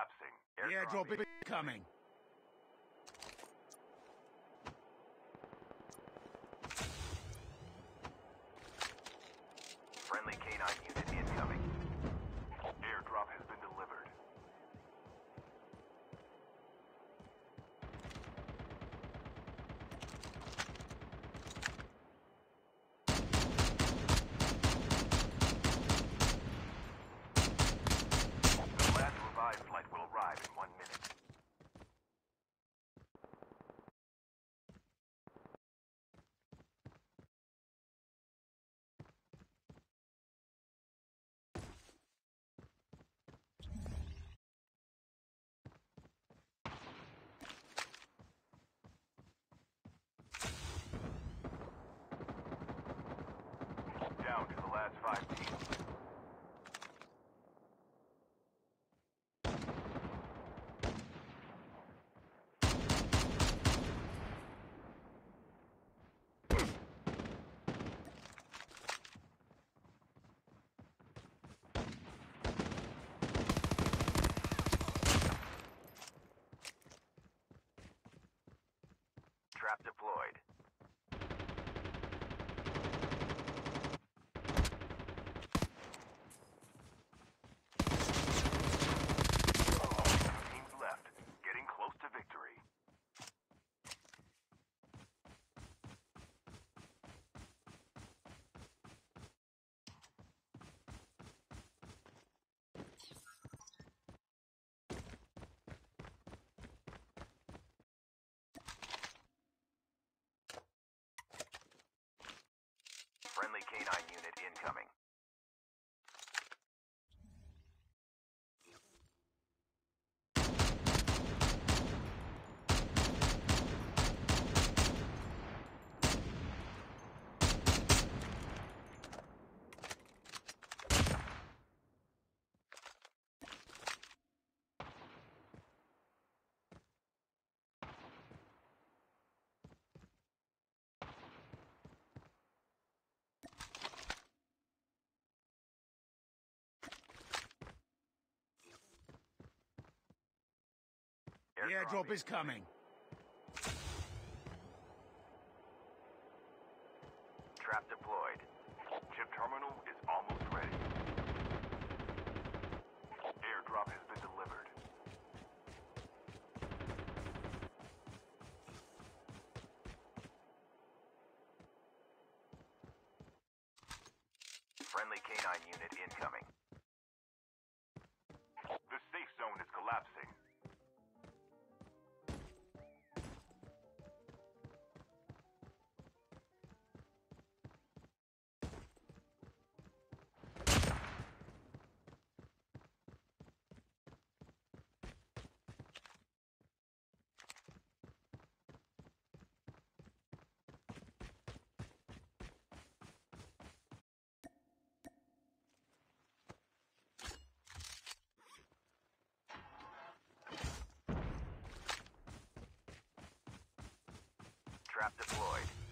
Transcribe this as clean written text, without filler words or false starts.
collapsing. The airdrop is coming. Friendly K9 unit incoming. Airdrop has been delivered. The last revived flight will arrive in 1 minute. Down to the last 5 teams. Trap deployed. Teams left, getting close to victory. Friendly K9 unit incoming. The airdrop is coming. Trap deployed. Chip terminal is almost ready. Airdrop has been delivered. Friendly K9 unit incoming. The safe zone is collapsing. Trap deployed.